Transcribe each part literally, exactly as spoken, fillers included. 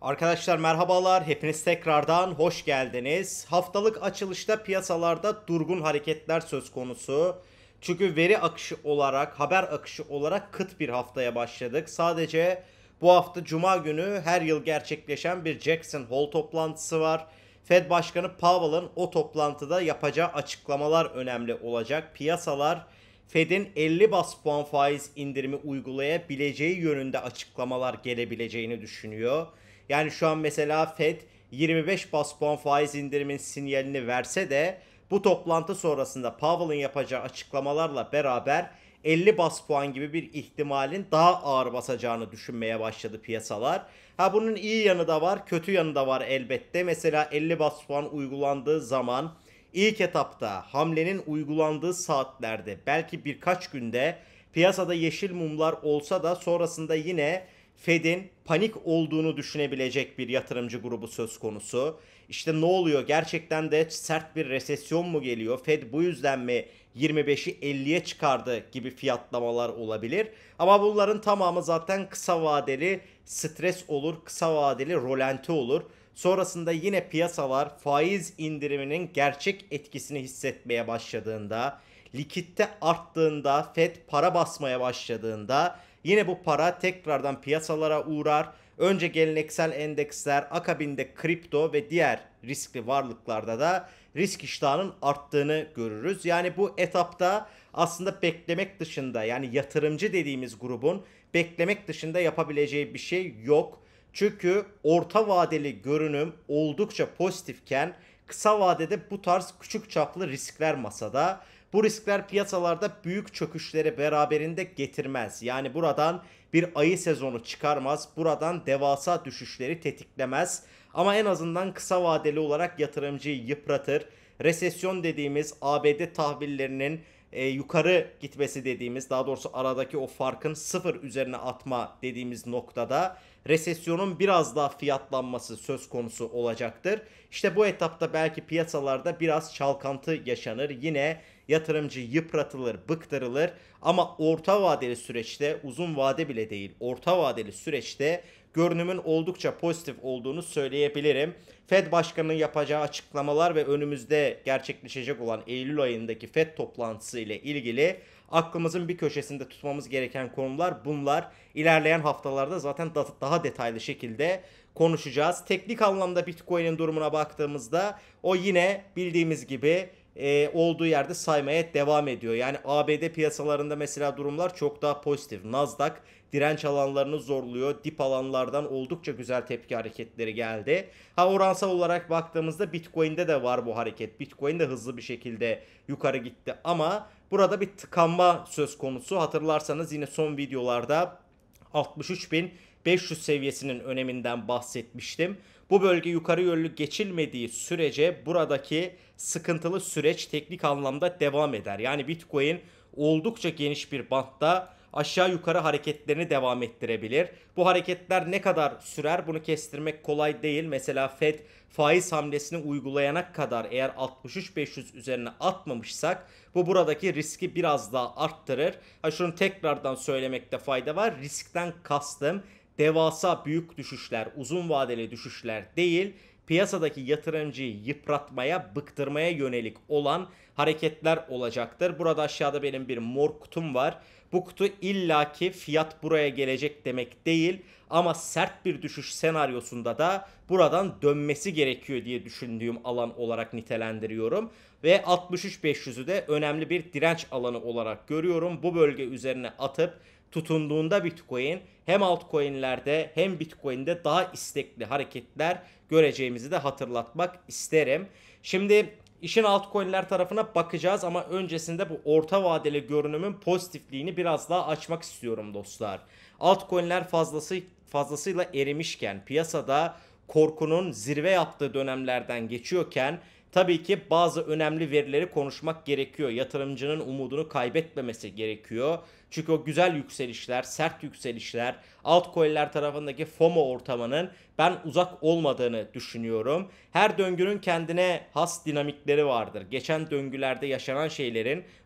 Arkadaşlar merhabalar, hepiniz tekrardan hoş geldiniz. Haftalık açılışta piyasalarda durgun hareketler söz konusu. Çünkü veri akışı olarak, haber akışı olarak kıt bir haftaya başladık. Sadece bu hafta Cuma günü her yıl gerçekleşen bir Jackson Hole toplantısı var. Fed Başkanı Powell'ın o toplantıda yapacağı açıklamalar önemli olacak. Piyasalar Fed'in elli bas puan faiz indirimi uygulayabileceği yönünde açıklamalar gelebileceğini düşünüyor. Yani şu an mesela Fed yirmi beş bas puan faiz indirimin sinyalini verse de bu toplantı sonrasında Powell'ın yapacağı açıklamalarla beraber elli bas puan gibi bir ihtimalin daha ağır basacağını düşünmeye başladı piyasalar. Ha bunun iyi yanı da var, kötü yanı da var elbette. Mesela elli bas puan uygulandığı zaman ilk etapta hamlenin uygulandığı saatlerde belki birkaç günde piyasada yeşil mumlar olsa da sonrasında yine Fed'in panik olduğunu düşünebilecek bir yatırımcı grubu söz konusu. İşte ne oluyor? Gerçekten de sert bir resesyon mu geliyor? Fed bu yüzden mi yirmi beşi elliye çıkardı gibi fiyatlamalar olabilir. Ama bunların tamamı zaten kısa vadeli stres olur, kısa vadeli rolanti olur. Sonrasında yine piyasalar faiz indiriminin gerçek etkisini hissetmeye başladığında, likitte arttığında, Fed para basmaya başladığında yine bu para tekrardan piyasalara uğrar. Önce geleneksel endeksler, akabinde kripto ve diğer riskli varlıklarda da risk iştahının arttığını görürüz. Yani bu etapta aslında beklemek dışında, yani yatırımcı dediğimiz grubun beklemek dışında yapabileceği bir şey yok. Çünkü orta vadeli görünüm oldukça pozitifken kısa vadede bu tarz küçük çaplı riskler masada. Bu riskler piyasalarda büyük çöküşleri beraberinde getirmez. Yani buradan bir ayı sezonu çıkarmaz. Buradan devasa düşüşleri tetiklemez. Ama en azından kısa vadeli olarak yatırımcıyı yıpratır. Resesyon dediğimiz A B D tahvillerinin e, yukarı gitmesi dediğimiz, daha doğrusu aradaki o farkın sıfır üzerine atma dediğimiz noktada resesyonun biraz daha fiyatlanması söz konusu olacaktır. İşte bu etapta belki piyasalarda biraz çalkantı yaşanır. Yine yatırımcı yıpratılır, bıktırılır ama orta vadeli süreçte, uzun vade bile değil, orta vadeli süreçte görünümün oldukça pozitif olduğunu söyleyebilirim. Fed Başkanı'nın yapacağı açıklamalar ve önümüzde gerçekleşecek olan Eylül ayındaki Fed toplantısı ile ilgili aklımızın bir köşesinde tutmamız gereken konular bunlar. İlerleyen haftalarda zaten daha detaylı şekilde konuşacağız. Teknik anlamda Bitcoin'in durumuna baktığımızda o yine bildiğimiz gibi e, olduğu yerde saymaya devam ediyor. Yani A B D piyasalarında mesela durumlar çok daha pozitif. Nasdaq direnç alanlarını zorluyor. Dip alanlardan oldukça güzel tepki hareketleri geldi. Ha oransal olarak baktığımızda Bitcoin'de de var bu hareket. Bitcoin de hızlı bir şekilde yukarı gitti ama burada bir tıkanma söz konusu. Hatırlarsanız yine son videolarda altmış üç bin beş yüz seviyesinin öneminden bahsetmiştim. Bu bölge yukarı yönlü geçilmediği sürece buradaki sıkıntılı süreç teknik anlamda devam eder. Yani Bitcoin oldukça geniş bir bantta aşağı yukarı hareketlerini devam ettirebilir. Bu hareketler ne kadar sürer bunu kestirmek kolay değil. Mesela Fed faiz hamlesini uygulayana kadar eğer altmış üç bin beş yüz üzerine atmamışsak bu buradaki riski biraz daha arttırır. Ha şunu tekrardan söylemekte fayda var. Riskten kastım devasa büyük düşüşler, uzun vadeli düşüşler değil, piyasadaki yatırımcıyı yıpratmaya, bıktırmaya yönelik olan hareketler olacaktır. Burada aşağıda benim bir mor kutum var. Bu kutu illaki fiyat buraya gelecek demek değil ama sert bir düşüş senaryosunda da buradan dönmesi gerekiyor diye düşündüğüm alan olarak nitelendiriyorum. Ve altmış üç bin beş yüzü de önemli bir direnç alanı olarak görüyorum. Bu bölge üzerine atıp tutunduğunda Bitcoin hem altcoin'lerde hem Bitcoin'de daha istekli hareketler göreceğimizi de hatırlatmak isterim. Şimdi işin altcoin'ler tarafına bakacağız ama öncesinde bu orta vadeli görünümün pozitifliğini biraz daha açmak istiyorum dostlar. Altcoin'ler fazlası fazlasıyla erimişken, piyasada korkunun zirve yaptığı dönemlerden geçiyorken tabii ki bazı önemli verileri konuşmak gerekiyor. Yatırımcının umudunu kaybetmemesi gerekiyor. Çünkü o güzel yükselişler, sert yükselişler, altcoin'ler tarafındaki FOMO ortamının ben uzak olmadığını düşünüyorum. Her döngünün kendine has dinamikleri vardır. Geçen döngülerde yaşanan şeylerin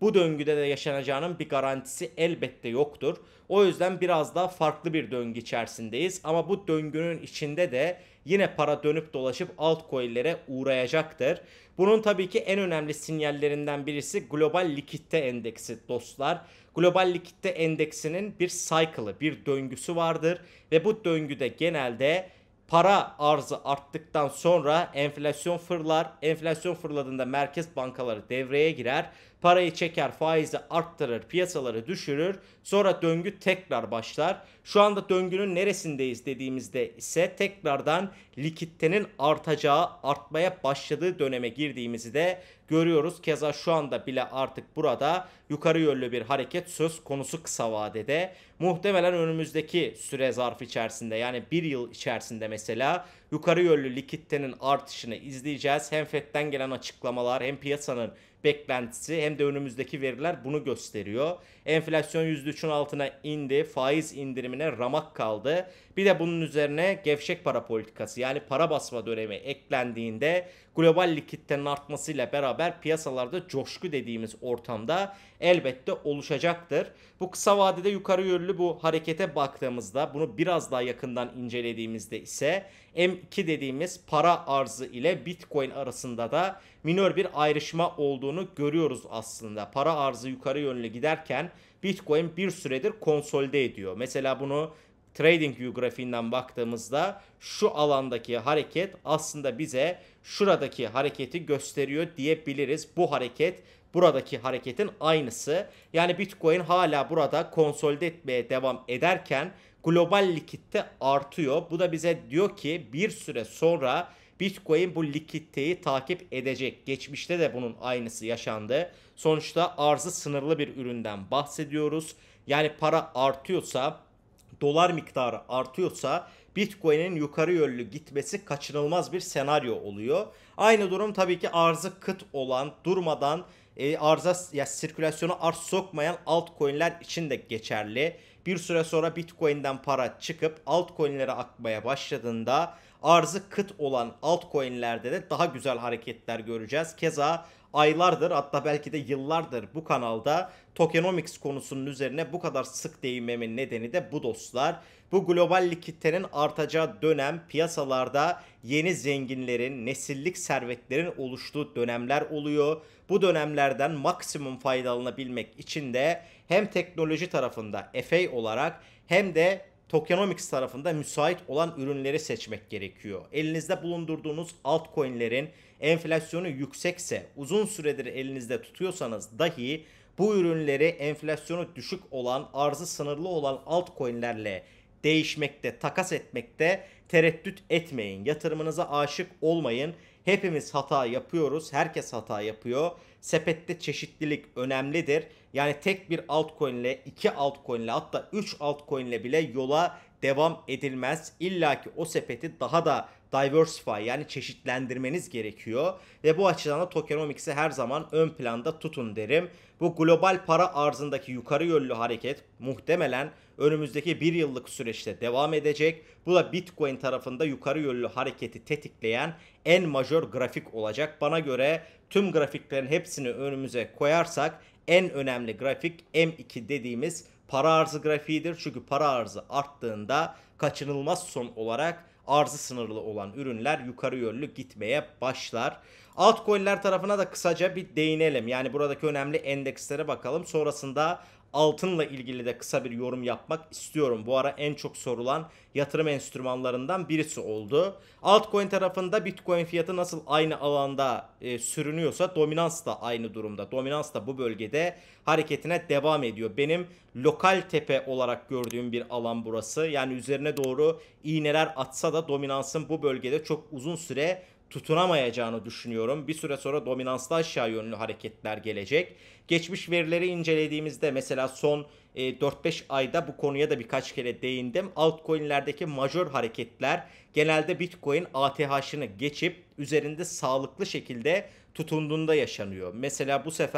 bu döngüde de yaşanacağının bir garantisi elbette yoktur. O yüzden biraz daha farklı bir döngü içerisindeyiz. Ama bu döngünün içinde de yine para dönüp dolaşıp altcoin'lere uğrayacaktır. Bunun tabii ki en önemli sinyallerinden birisi global likitte endeksi dostlar. Global likitte endeksinin bir cycle'ı, bir döngüsü vardır ve bu döngüde genelde para arzı arttıktan sonra enflasyon fırlar. Enflasyon fırladığında merkez bankaları devreye girer. Parayı çeker, faizi arttırır, piyasaları düşürür. Sonra döngü tekrar başlar. Şu anda döngünün neresindeyiz dediğimizde ise tekrardan likiditenin artacağı, artmaya başladığı döneme girdiğimizi de görüyoruz. Keza şu anda bile artık burada yukarı yönlü bir hareket söz konusu kısa vadede. Muhtemelen önümüzdeki süre zarfı içerisinde, yani bir yıl içerisinde mesela yukarı yönlü likiditenin artışını izleyeceğiz. Hem Fed'den gelen açıklamalar hem piyasanın beklentisi hem de önümüzdeki veriler bunu gösteriyor. Enflasyon yüzde üçün altına indi. Faiz indirimine ramak kaldı. Bir de bunun üzerine gevşek para politikası, yani para basma dönemi eklendiğinde global likiditenin artmasıyla beraber piyasalarda coşku dediğimiz ortamda elbette oluşacaktır. Bu kısa vadede yukarı yönlü bu harekete baktığımızda, bunu biraz daha yakından incelediğimizde ise M iki dediğimiz para arzı ile Bitcoin arasında da minör bir ayrışma olduğunu görüyoruz aslında. Para arzı yukarı yönlü giderken Bitcoin bir süredir konsolide ediyor. Mesela bunu TradingView grafiğinden baktığımızda şu alandaki hareket aslında bize şuradaki hareketi gösteriyor diyebiliriz. Bu hareket buradaki hareketin aynısı. Yani Bitcoin hala burada konsolide etmeye devam ederken global likitte artıyor. Bu da bize diyor ki bir süre sonra Bitcoin bu likiditeyi takip edecek. Geçmişte de bunun aynısı yaşandı. Sonuçta arzı sınırlı bir üründen bahsediyoruz. Yani para artıyorsa, dolar miktarı artıyorsa Bitcoin'in yukarı yönlü gitmesi kaçınılmaz bir senaryo oluyor. Aynı durum tabii ki arzı kıt olan, durmadan e, arıza ya sirkülasyona arz sokmayan altcoin'ler için de geçerli. Bir süre sonra Bitcoin'den para çıkıp altcoin'lere akmaya başladığında arzı kıt olan altcoin'lerde de daha güzel hareketler göreceğiz. Keza aylardır, hatta belki de yıllardır bu kanalda tokenomics konusunun üzerine bu kadar sık değinmemin nedeni de bu dostlar. Bu global likiditenin artacağı dönem piyasalarda yeni zenginlerin, nesillik servetlerin oluştuğu dönemler oluyor. Bu dönemlerden maksimum faydalanabilmek için de hem teknoloji tarafında F A olarak hem de tokenomics tarafında müsait olan ürünleri seçmek gerekiyor. Elinizde bulundurduğunuz altcoin'lerin enflasyonu yüksekse, uzun süredir elinizde tutuyorsanız dahi bu ürünleri enflasyonu düşük olan, arzı sınırlı olan altcoin'lerle değişmekte, takas etmekte tereddüt etmeyin. Yatırımınıza aşık olmayın. Hepimiz hata yapıyoruz. Herkes hata yapıyor. Sepette çeşitlilik önemlidir. Yani tek bir altcoin ile, iki altcoin ile, hatta üç altcoin ile bile yola devam edilmez. İlla ki o sepeti daha da diversify, yani çeşitlendirmeniz gerekiyor. Ve bu açıdan da tokenomics'i her zaman ön planda tutun derim. Bu global para arzındaki yukarı yönlü hareket muhtemelen önümüzdeki bir yıllık süreçte devam edecek. Bu da Bitcoin tarafında yukarı yönlü hareketi tetikleyen en majör grafik olacak. Bana göre tüm grafiklerin hepsini önümüze koyarsak en önemli grafik M iki dediğimiz para arzı grafiğidir. Çünkü para arzı arttığında kaçınılmaz son olarak arzı sınırlı olan ürünler yukarı yönlü gitmeye başlar. Altcoin'ler tarafına da kısaca bir değinelim. Yani buradaki önemli endekslere bakalım. Sonrasında altınla ilgili de kısa bir yorum yapmak istiyorum. Bu ara en çok sorulan yatırım enstrümanlarından birisi oldu. Altcoin tarafında Bitcoin fiyatı nasıl aynı alanda e, sürünüyorsa dominans da aynı durumda. Dominans da bu bölgede hareketine devam ediyor. Benim lokal tepe olarak gördüğüm bir alan burası. Yani üzerine doğru iğneler atsa da dominansın bu bölgede çok uzun süre tutunamayacağını düşünüyorum. Bir süre sonra dominanslı aşağı yönlü hareketler gelecek. Geçmiş verileri incelediğimizde mesela son e, dört beş ayda bu konuya da birkaç kere değindim. Altcoin'lerdeki majör hareketler genelde Bitcoin A T H'ını geçip üzerinde sağlıklı şekilde tutunduğunda yaşanıyor. Mesela bu sefer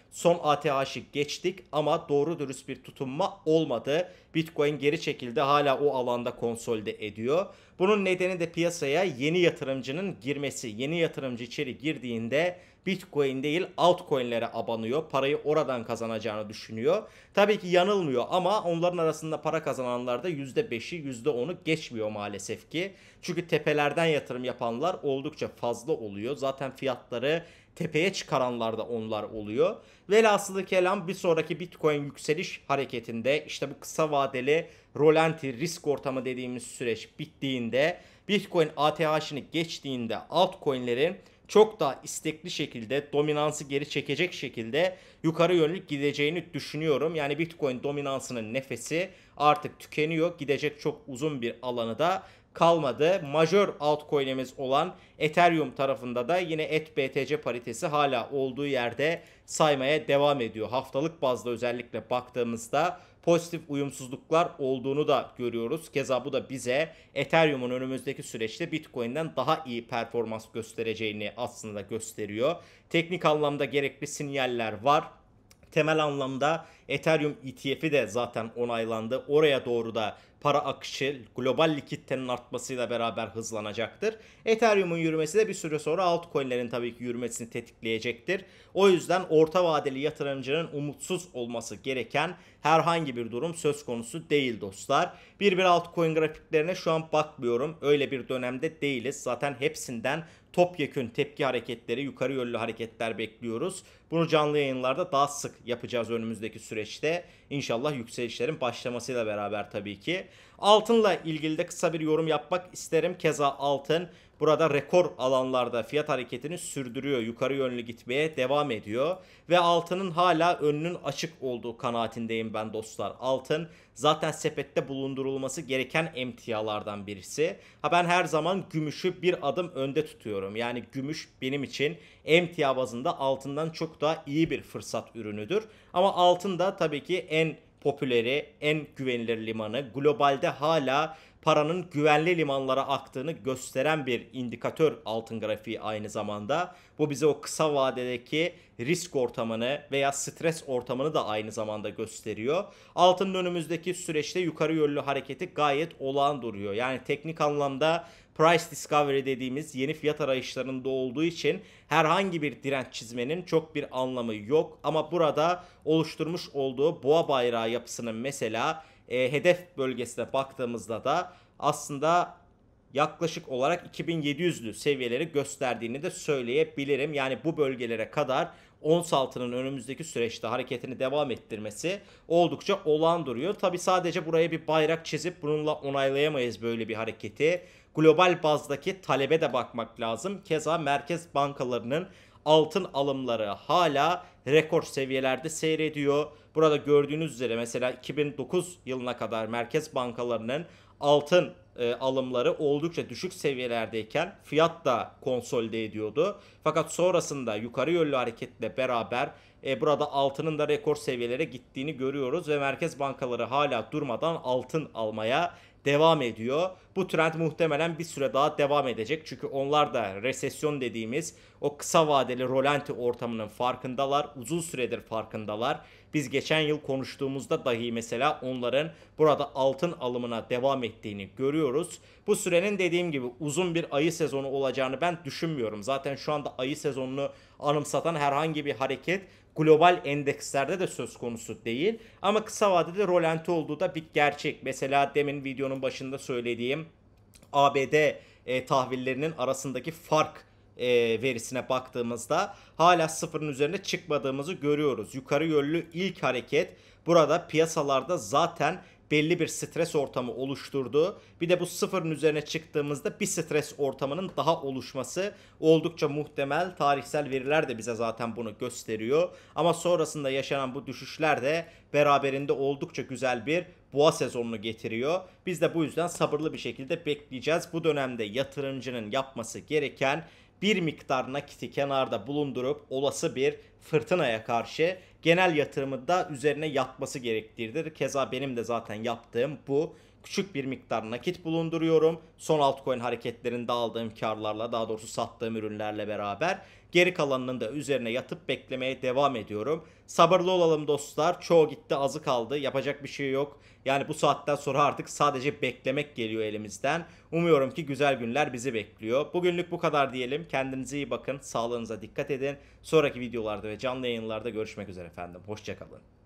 Son A T H'ı geçtik ama doğru dürüst bir tutunma olmadı. Bitcoin geri çekildi, hala o alanda konsolide ediyor. Bunun nedeni de piyasaya yeni yatırımcının girmesi. Yeni yatırımcı içeri girdiğinde Bitcoin değil altcoin'lere abanıyor. Parayı oradan kazanacağını düşünüyor. Tabii ki yanılmıyor ama onların arasında para kazananlar da yüzde beşi yüzde onu geçmiyor maalesef ki. Çünkü tepelerden yatırım yapanlar oldukça fazla oluyor. Zaten fiyatları tepeye çıkaranlar da onlar oluyor. Velhasılı kelam bir sonraki Bitcoin yükseliş hareketinde işte bu kısa vadeli rolanti risk ortamı dediğimiz süreç bittiğinde, Bitcoin A T H'ını geçtiğinde altcoin'lerin çok daha istekli şekilde dominansı geri çekecek şekilde yukarı yönlü gideceğini düşünüyorum. Yani Bitcoin dominansının nefesi artık tükeniyor. Gidecek çok uzun bir alanı da kalmadı. Majör altcoin'imiz olan Ethereum tarafında da yine E T B T C paritesi hala olduğu yerde saymaya devam ediyor. Haftalık bazda özellikle baktığımızda pozitif uyumsuzluklar olduğunu da görüyoruz. Keza bu da bize Ethereum'un önümüzdeki süreçte Bitcoin'den daha iyi performans göstereceğini aslında gösteriyor. Teknik anlamda gerekli sinyaller var. Temel anlamda Ethereum E T F'i de zaten onaylandı. Oraya doğru da para akışı global likiditenin artmasıyla beraber hızlanacaktır. Ethereum'un yürümesi de bir süre sonra altcoin'lerin tabii ki yürümesini tetikleyecektir. O yüzden orta vadeli yatırımcının umutsuz olması gereken herhangi bir durum söz konusu değil dostlar. Bir bir altcoin grafiklerine şu an bakmıyorum. Öyle bir dönemde değiliz. Zaten hepsinden topyekün tepki hareketleri, yukarı yönlü hareketler bekliyoruz. Bunu canlı yayınlarda daha sık yapacağız önümüzdeki süreçte. İnşallah yükselişlerin başlamasıyla beraber tabii ki. Altınla ilgili de kısa bir yorum yapmak isterim. Keza altın burada rekor alanlarda fiyat hareketini sürdürüyor. Yukarı yönlü gitmeye devam ediyor. Ve altının hala önünün açık olduğu kanaatindeyim ben dostlar. Altın zaten sepette bulundurulması gereken emtialardan birisi. Ha ben her zaman gümüşü bir adım önde tutuyorum. Yani gümüş benim için emtia bazında altından çok daha iyi bir fırsat ürünüdür. Ama altın da tabii ki en popüleri, en güvenilir limanı. Globalde hala paranın güvenli limanlara aktığını gösteren bir indikatör altın grafiği aynı zamanda. Bu bize o kısa vadedeki risk ortamını veya stres ortamını da aynı zamanda gösteriyor. Altının önümüzdeki süreçte yukarı yönlü hareketi gayet olağan duruyor. Yani teknik anlamda price discovery dediğimiz yeni fiyat arayışlarında olduğu için herhangi bir direnç çizmenin çok bir anlamı yok. Ama burada oluşturmuş olduğu boğa bayrağı yapısının mesela e, hedef bölgesine baktığımızda da aslında yaklaşık olarak iki bin yedi yüzlü seviyeleri gösterdiğini de söyleyebilirim. Yani bu bölgelere kadar ons altının önümüzdeki süreçte hareketini devam ettirmesi oldukça olağan duruyor. Tabi sadece buraya bir bayrak çizip bununla onaylayamayız böyle bir hareketi. Global bazdaki talebe de bakmak lazım. Keza merkez bankalarının altın alımları hala rekor seviyelerde seyrediyor. Burada gördüğünüz üzere mesela iki bin dokuz yılına kadar merkez bankalarının altın e, alımları oldukça düşük seviyelerdeyken fiyat da konsolide ediyordu. Fakat sonrasında yukarı yönlü hareketle beraber e, burada altının da rekor seviyelere gittiğini görüyoruz ve merkez bankaları hala durmadan altın almaya devam ediyor. Bu trend muhtemelen bir süre daha devam edecek. Çünkü onlar da resesyon dediğimiz o kısa vadeli rolanti ortamının farkındalar. Uzun süredir farkındalar. Biz geçen yıl konuştuğumuzda dahi mesela onların burada altın alımına devam ettiğini görüyoruz. Bu sürenin dediğim gibi uzun bir ayı sezonu olacağını ben düşünmüyorum. Zaten şu anda ayı sezonunu anımsatan herhangi bir hareket global endekslerde de söz konusu değil. Ama kısa vadede rolanti olduğu da bir gerçek. Mesela demin videonun başında söylediğim A B D e, tahvillerinin arasındaki fark e, verisine baktığımızda hala sıfırın üzerine çıkmadığımızı görüyoruz. Yukarı yönlü ilk hareket burada piyasalarda zaten belli bir stres ortamı oluşturdu. Bir de bu sıfırın üzerine çıktığımızda bir stres ortamının daha oluşması oldukça muhtemel. Tarihsel veriler de bize zaten bunu gösteriyor. Ama sonrasında yaşanan bu düşüşler de beraberinde oldukça güzel bir boğa sezonunu getiriyor. Biz de bu yüzden sabırlı bir şekilde bekleyeceğiz. Bu dönemde yatırımcının yapması gereken bir miktar nakiti kenarda bulundurup olası bir fırtınaya karşı genel yatırımı da üzerine yatması gerektiğidir. Keza benim de zaten yaptığım bu. Küçük bir miktar nakit bulunduruyorum. Son altcoin hareketlerinde aldığım karlarla, daha doğrusu sattığım ürünlerle beraber. Geri kalanının da üzerine yatıp beklemeye devam ediyorum. Sabırlı olalım dostlar. Çoğu gitti, azı kaldı. Yapacak bir şey yok. Yani bu saatten sonra artık sadece beklemek geliyor elimizden. Umuyorum ki güzel günler bizi bekliyor. Bugünlük bu kadar diyelim. Kendinize iyi bakın. Sağlığınıza dikkat edin. Sonraki videolarda ve canlı yayınlarda görüşmek üzere efendim. Hoşça kalın.